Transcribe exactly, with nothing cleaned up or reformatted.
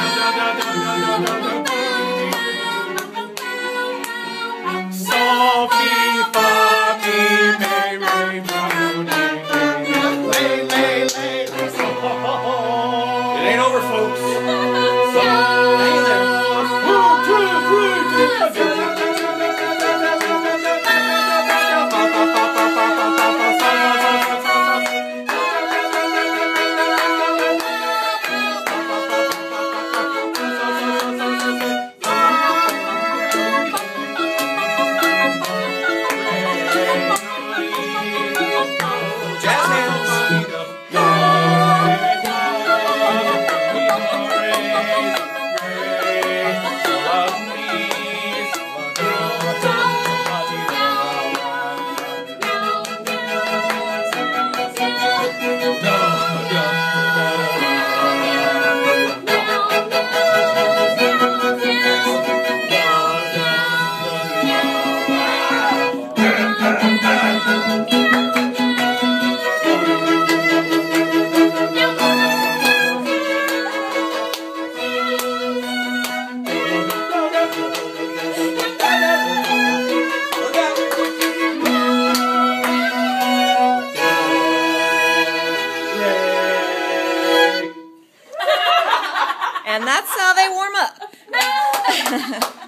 Softly, fucky, Mary, lay, lay, lay. It ain't over, folks. So, hang in there. One, two, three, two. Jazz hands. And that's how they warm up.